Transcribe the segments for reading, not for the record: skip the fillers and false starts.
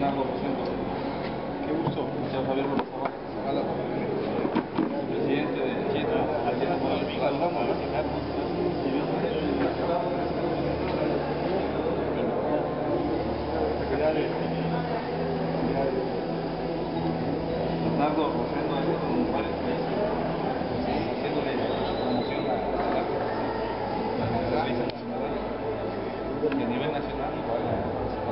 Bernardo Rosendo. Qué gusto, señor Javier López Zavala, presidente de Chieta. Saludamos, Bernardo Rosendo ha estado en varios países haciéndole promoción a la revista nacional y a nivel nacional igual a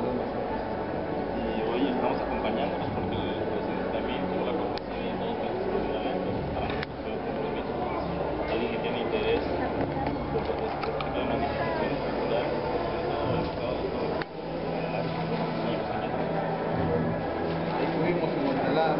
y hoy estamos acompañándonos porque el presidente también tuvo la cortesía de 2 meses de talento para nuestro compromiso. Alguien que tiene interés por este tipo de manifestaciones culturales, sobre todo el estado de todo estuvimos en Guadalajara.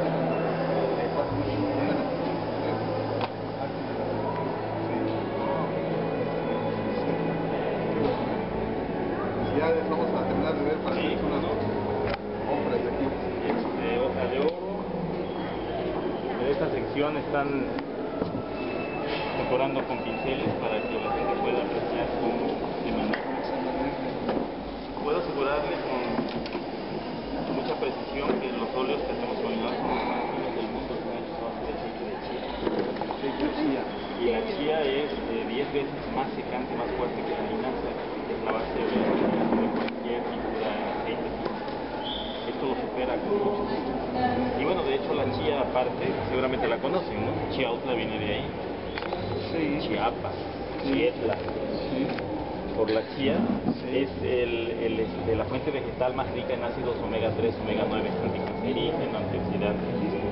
Ya vamos a terminar de ver para hacer unas compras de aquí. Hoja de oro. En esta sección están decorando con pinceles para que la gente pueda apreciar cómo se maneja. Puedo asegurarle con mucha precisión que los óleos que hacemos con linaza son los más finos del mundo, están hechos a base de aceite de chía. Y la chía es 10 veces más secante, más fuerte que la linaza, que es la base de cualquier pintura en aceite. Esto lo supera con mucho. Y bueno, de hecho la chía aparte, seguramente la conocen, ¿no? Chiautla viene de ahí. Sí. Chiapas, Chietla. Sí. Por la chía, sí. es la fuente vegetal más rica en ácidos omega 3, omega 9, anticancerígeno, antioxidante.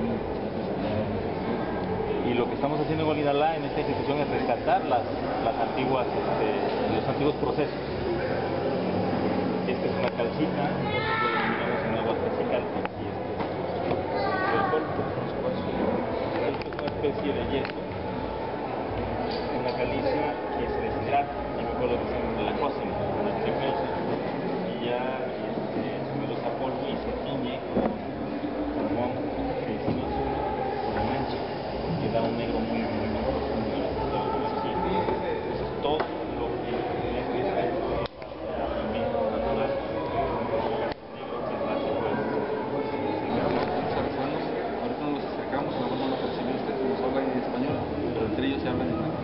Y lo que estamos haciendo en Olinalá, en esta institución, es rescatar los antiguos procesos. Esta es una calcita, nosotros lo denominamos en agua tresicalca, y esto es una especie de yeso, una caliza que se deshidrata, y me acuerdo que se llama la cocen, la triflosa, y ya se reduce a polvo y se tiñe con carbón, que si no azul, por la mancha, que da un negro muy profundo de la chía. Entonces todo lo que es alimento natural, negro que es básico es ahorita nos acercamos, a lo mejor no lo percibió usted, nos hablan en español, pero entre ellos se hablan en inglés.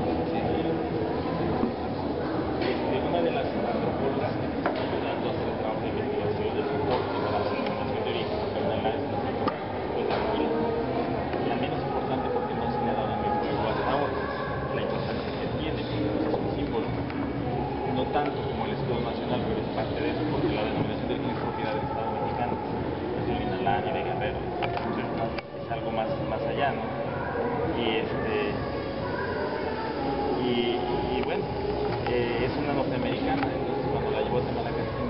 Una de las antropólogas que está ayudando a hacer el trabajo de investigación de soporte para la denominación de origen, Fernanda, es la señora después de María. La menos importante porque no se le ha dado en el juego hasta ahora. La importancia que tiene porque es un símbolo. No tanto como el escudo nacional, pero es parte de eso, porque la denominación de origen es propiedad del Estado mexicano, no es de Olinalá ni de Guerrero. Entonces es algo más allá, ¿no? Y bueno, es una norteamericana, entonces cuando la llevó a Tamalacatán,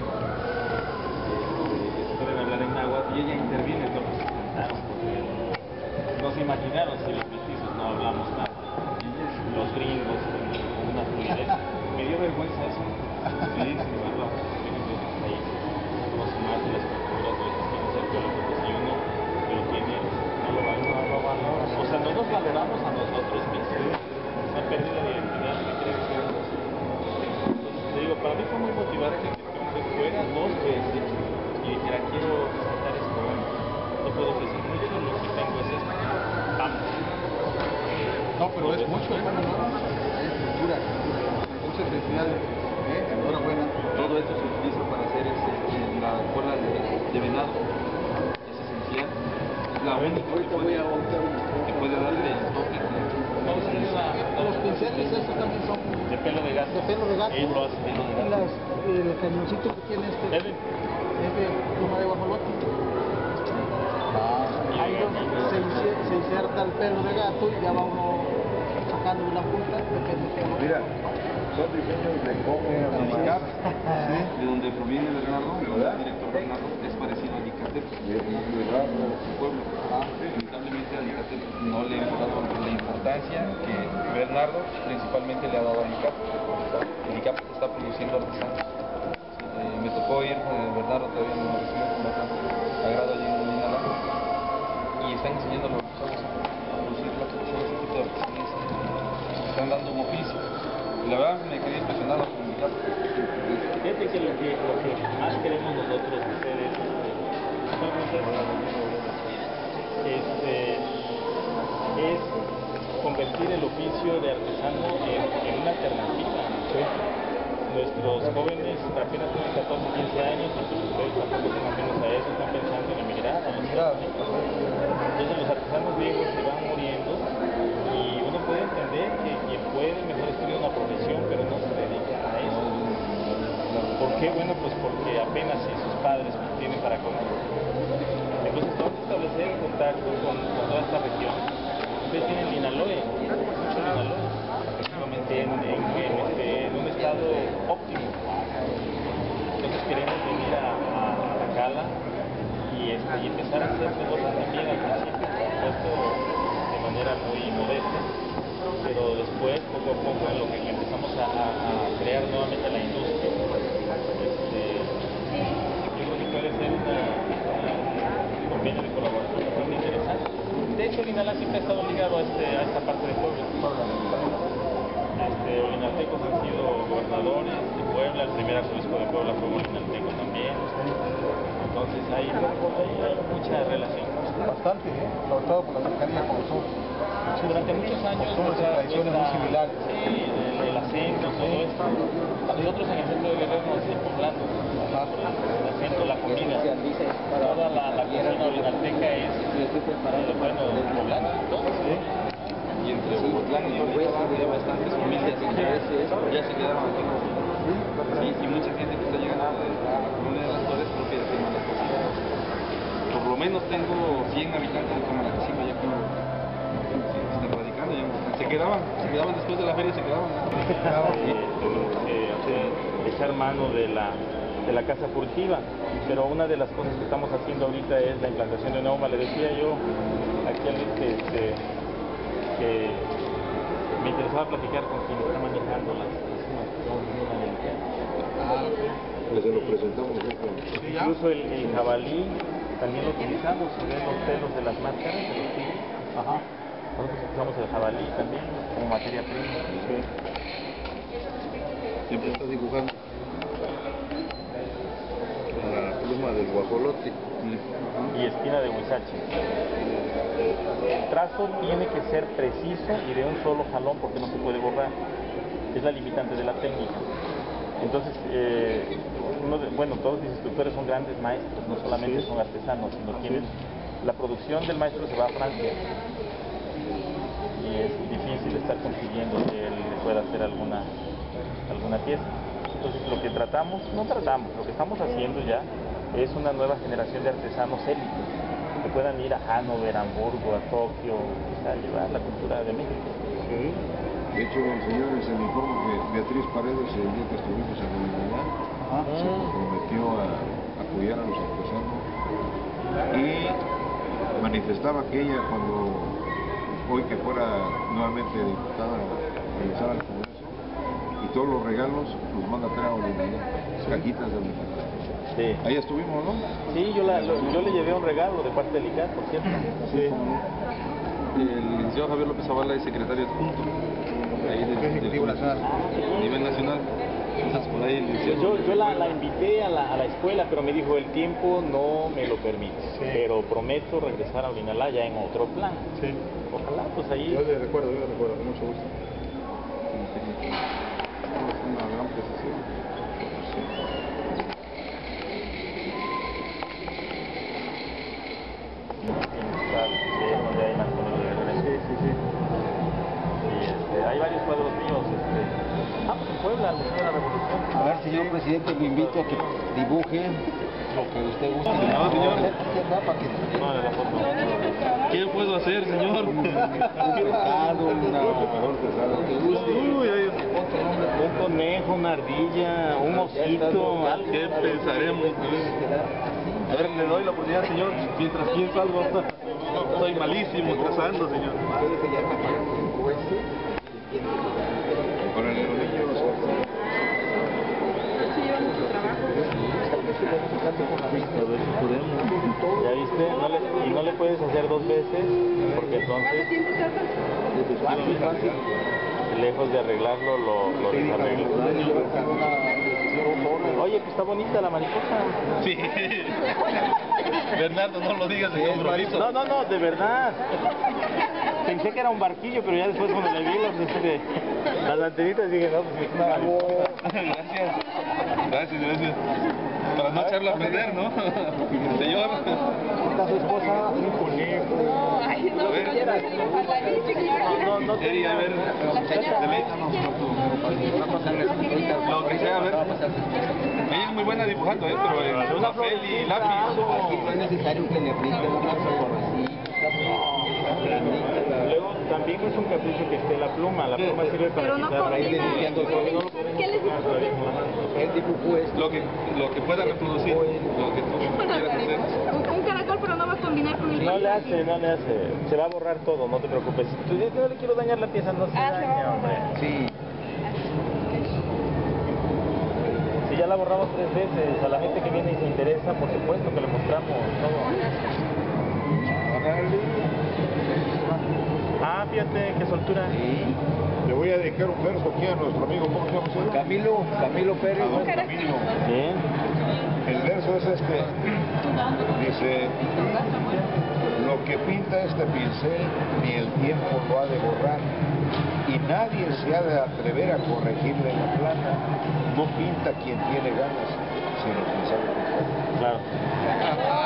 pueden hablar en náhuatl y ella interviene en lo que se contaron, porque no se imaginaron si los mestizos no hablamos nada. Los gringos con una fluidez. Me dio vergüenza eso, pedir sin hablarlo a gringos de otros países, conoce más de las culturas, de lo que tiene arqueológicos, y uno que lo tiene no lo valora. O sea, no nos valoramos a nosotros mismos. Una pérdida de identidad que crece. Entonces te digo, para mí fue muy motivante que este hombre fuera 2 veces y dijera, quiero rescatar esto. Bueno, no puedo ofrecer mucho, lo que tengo es esto. Vamos. No, pero es mucho, hermano, ¿no? Hay cultura. Muchas felicidades. Enhorabuena. Todo esto se utiliza para hacer la cola de venado. Es esencial. Es la única que puede darle el toque. Los pinceles estos también son de pelo de gato. De pelo de gato. Él lo hace pelo de gato. El cañoncito que tiene es de pluma de guajolote. Ahí se inserta el pelo de gato y ya va uno sacando de la punta, depende de lo que... Mira, son diseños de cómo de donde proviene Bernardo, el director Bernardo, es parecido a Alicatep, su pueblo. Lamentablemente a Alicatep no le hemos dado la importancia que Bernardo principalmente le ha dado a Alicatep. Alicatep está produciendo artesanos. Me tocó ir, Bernardo todavía me recibió con bastante agrado allí en Olinalá y están enseñando a los chavos a producir ese tipo de artesanías. Están dando un oficio. Y la verdad me quedé impresionado con mi gato. Fíjate que lo que más queremos nosotros hacer es es convertir el oficio de artesano en una alternativa. Nuestros jóvenes apenas tienen 14, 15 años, y pues ustedes tampoco son apenas a eso, están pensando en emigrar a los Estados Unidos. Entonces los artesanos viejos se van muriendo y uno puede entender que quien puede mejor estudia una profesión, pero no se dedica a eso. ¿Por qué? Bueno, pues porque apenas si sus padres tienen para comer. Entonces vamos a establecer contacto con toda esta región. Ustedes tienen Linaloe, mucho Linaloe, efectivamente en un estado óptimo. Entonces queremos venir a Tacala y empezar a hacer negocios también al principio, por supuesto, de manera muy modesta, pero después, poco a poco, en lo que empezamos a crear nuevamente la industria, yo creo que puede ser un convenio de colaboración bastante interesante. De hecho, Linala siempre ha estado ligado a esta parte de Puebla. Olinaltecos han sido gobernadores de Puebla, el primer arzobispo de Puebla fue olinalteco también. Entonces hay mucha relación. Bastante, sobre todo por la cercanía con nosotros. Durante muchos años costumbres y tradiciones muy similares. Sí, el acento, todo esto. Nosotros en el centro de Guerrero nos decimos poblano. El acento, la comida, toda la cocina olinalteca es bueno, poblana. Y entre Ocotlán y Orizaba había bastantes familias ya se quedaron aquí. Sí, y mucha gente que está llegando a la comunidad de las Torres propia de Comalacasima. Por lo menos tengo 100 habitantes de Comalacasima ya aquí. Están radicando ya. Se quedaban después de la feria, se quedaban. Echar mano de la casa furtiva, pero una de las cosas que estamos haciendo ahorita es la implantación de una UMA. Le decía yo aquí al que me interesaba platicar con quien está manejando las sumas que son muy Pues se lo presentamos. incluso el jabalí también lo utilizamos, si ven los pelos de las máscaras, de los tigres. Nosotros usamos el jabalí también como materia prima. Siempre está dibujando la pluma del guajolote y espina de huizache. El trazo tiene que ser preciso y de un solo jalón porque no se puede borrar. Es la limitante de la técnica. Entonces, todos mis instructores son grandes maestros, no solamente son artesanos, sino tienen la producción del maestro se va a Francia y es difícil estar consiguiendo que él pueda hacer alguna pieza. Entonces, lo que lo que estamos haciendo ya es una nueva generación de artesanos élites que puedan ir a Hannover, a Hamburgo, a Tokio, a llevar la cultura de México. De hecho, señores, se me informa que Beatriz Paredes, el día que estuvimos en Guadalajara, se comprometió a apoyar a los artesanos y manifestaba que ella, cuando hoy que fuera nuevamente diputada, regresara al Congreso, y todos los regalos los manda a traer a Guadalajara, cajitas de Guadalajara. Sí. Ahí estuvimos, ¿no? Sí, yo le llevé un regalo de parte del ICAT, por cierto. Sí. El licenciado Javier López Zavala es secretario adjunto ahí del Ejecutivo Nacional. a nivel nacional. Entonces, por ahí el licenciado... Yo la invité a la escuela, pero me dijo el tiempo no me lo permite. Pero prometo regresar a Olinalá ya en otro plan. Sí. Ojalá, pues ahí... Yo le recuerdo, con mucho gusto. Es una gran precisión. Donde hay más color de referencia. Sí. Y hay varios cuadros míos. Pues en Puebla, al Museo de la Revolución. A ver, señor presidente, lo invito a que dibuje lo que usted guste. No, señor. Para que No, de la foto. ¿Qué puedo hacer, señor? un pescado, lo que guste. Uy, Un conejo, una ardilla, un osito, algo. ¿qué pensaremos? A ver, le doy la oportunidad, señor, mientras pienso algo. Soy malísimo trazando, señor. Para los niños. ¿Ya viste? Y no le puedes hacer dos veces, porque entonces lejos de arreglarlo, lo desarregla. Oye, pues está bonita la mariposa. Sí. Bernardo, no lo digas de compromiso. No, de verdad. Pensé que era un barquillo, pero ya después cuando le vi las antenitas dije, no, pues es una mariposa. Gracias. Para no echarlo a perder, ¿no? Señor. Está su esposa, un conejo. Ay, no, No, Eri, a ver, deleítanos con tu... Lo que sea, a ver. Ella es muy buena dibujando, pero en papel y lápiz. No es necesario que le aplique la masa por así. Luego también es un capricho que esté la pluma sirve para pero no quitar combina. ¿Qué les dijo? El dibujo es Lo que pueda reproducir, lo que tú quieras hacer. Un caracol, pero no va a combinar con el No le hace, se va a borrar todo, no te preocupes. Tú dices, no le quiero dañar la pieza, no se daña, hombre. sí. Si ya la borramos 3 veces, a la gente que viene y se interesa, por supuesto que le mostramos todo. Ah, fíjate, qué soltura. Sí. Le voy a dedicar un verso aquí a nuestro amigo, ¿cómo se llama ese? Camilo Pérez. A don Camilo. Bien. El verso es este. Dice, lo que pinta este pincel ni el tiempo lo ha de borrar y nadie se ha de atrever a corregirle la plana. No pinta quien tiene ganas, sino quien sabe pintar. Claro.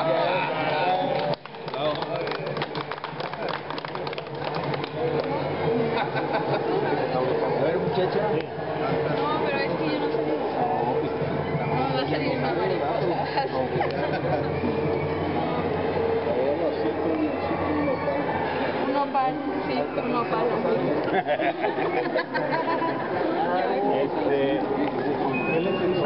A ver, muchacha. No, pero es que yo no sé dibujar. No va a salir una mariposa. Un opal, sí, un opal. ¿Qué le dijo?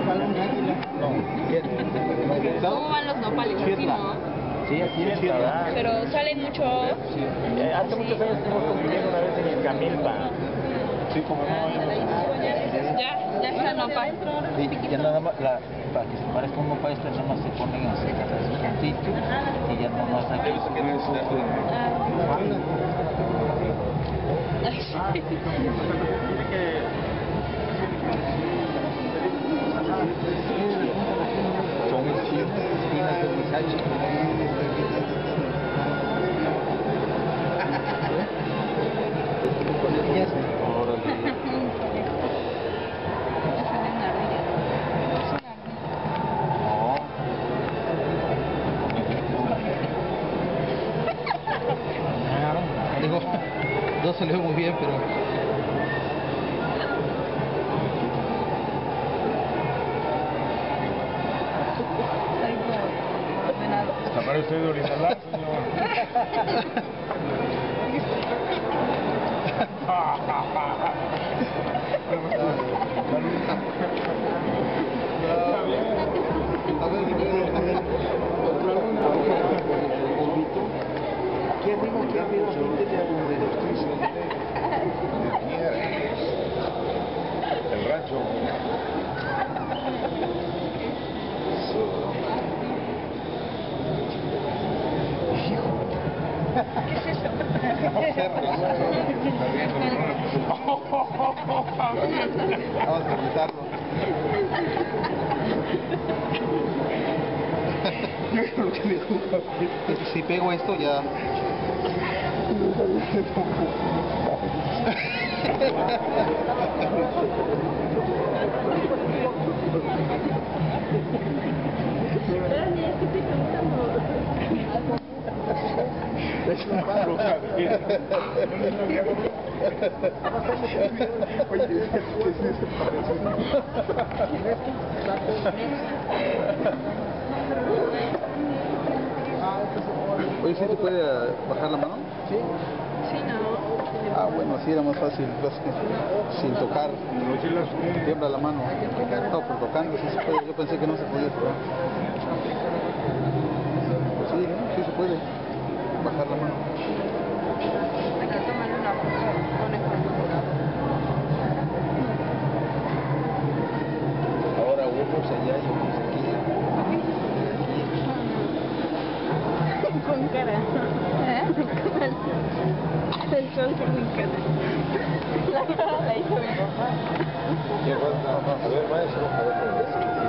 No. ¿Cómo van los nopales? Así, ¿no? Sí, así es. Pero salen mucho. Hace muchos años estuvimos construyendo una vez en el Camilpa. Sí, como no. Ya está nopal. Sí, ya nada más, para que se parezca un nopal, nada más se ponen así, un cantito, y ya nada más aquí. Son espinas del muchacho. Digo, no se le ve muy bien, pero... Hasta para usted de Orizalá, señor. Aquí arriba, El rancho. Vamos a revisarlo. Si pego esto ya... Oye, ¿sí se puede bajar la mano? Sí. Sí, no. Ah, bueno, así era más fácil, sin tocar, tiembla la mano. No, por tocando sí se puede, yo pensé que no se podía tocar. Sí, sí se puede bajar la mano. Hay que tomarle una foto con el Ahora ojos allá y ojos aquí. con cara. ¿Eh? El sol con mi cara. La cara la hice. ¿Qué falta? A ver, maestro. A ver,